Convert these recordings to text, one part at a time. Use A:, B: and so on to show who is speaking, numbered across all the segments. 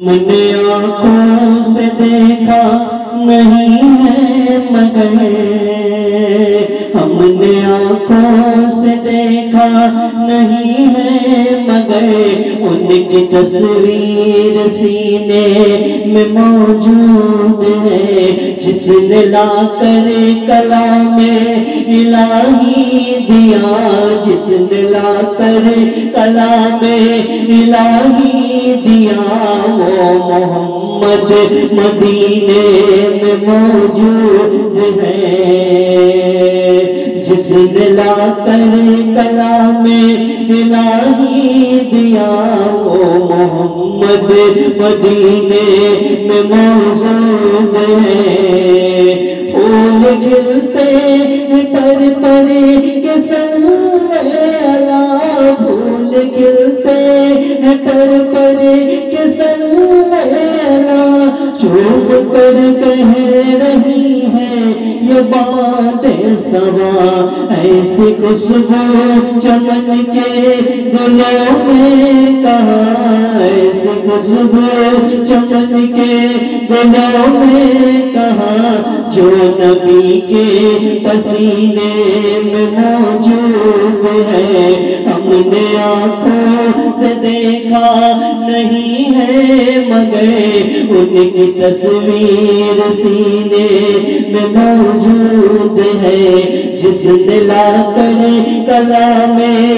A: میں نے آنکھوں سے دیکھا نہیں ہے مگر ہم نے آنکھوں سے دیکھا نہیں ہے مگر ان کی تصویر سینے میں موجود ہے جس نے لا کر کلام الہی دیا جس نے لا کر کلام الہی دیا وہ محمد مدینے میں موجود ہے جس نے لا کر کلام الہی دیا وہ محمد مدینے میں موجود ہے پھول کھلتے پر پر کے صلی اللہ پھول کھلتے پر پر کے صلی اللہ چوب کر کہہ رہی ہے یہ باتیں سوا ایسی خوشبو چمن کے گلوں میں کہاں ایسی خوشبو چمن کے گلوں میں کہاں جو نبی کے پسینے میں موجود ہے ہم نے آنکھوں سے دیکھا نہیں ہے مگر ان کی تصویر سینے میں موجود ہے جس نے لا کر کلام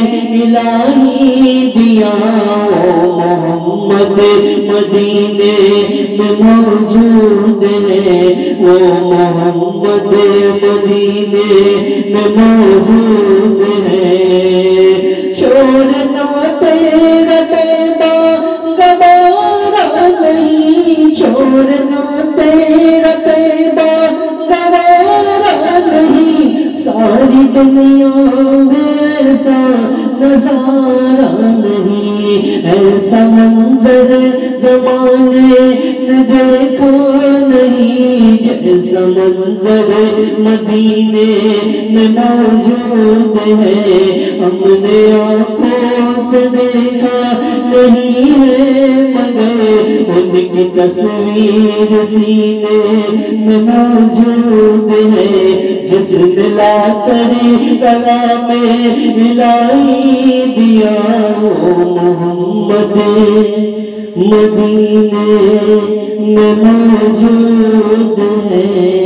A: الہی دیا وہ محمد مدینے میں موجود ہے وہ محمد مدینے میں موجود ہے چھوڑنا تیرا طیبہ گوارا نہیں چھوڑنا تیرا طیبہ گوارا نہیں ساری دنیا ایسا نظارہ نہیں ایسا منظر زمانے نے دیکھا نہیں جیسا منظر مدینے میں موجود ہے ہم نے آنکھوں سے دیکھا نہیں ہے مگر ان کی تصویر سینے میں موجود ہے جس نے لا کر کلام الہی دیا وہ محمد مدینے میں موجود ہے